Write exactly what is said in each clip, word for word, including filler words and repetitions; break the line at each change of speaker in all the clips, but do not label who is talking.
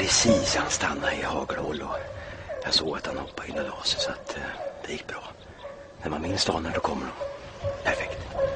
precis han stannade i hagelhåll och jag såg att han hoppade in och la sig så att eh, det gick bra. När man minst anar då kommer de. Perfekt.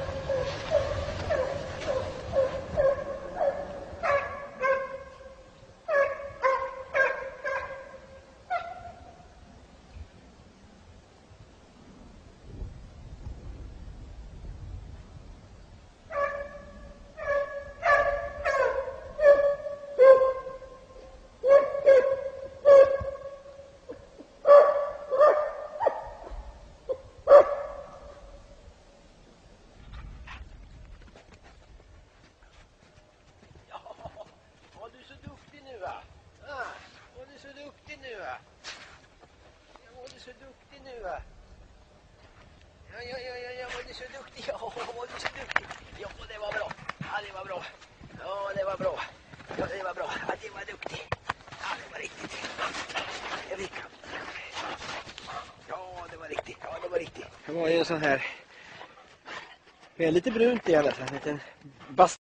Så duktig nu va? Ja, ja, ja, ja, ja, var du så duktig? Ja, var du så duktig? Ja, det var bra. Ja, det var bra. Ja, det var bra. Ja, det var bra. Ja, det var duktig. Ja, det var riktigt. Jag fick. Ja, det var riktigt. Ja, det var riktigt. Det var ju en sån här... Det är lite brunt i alla fall. En liten bast.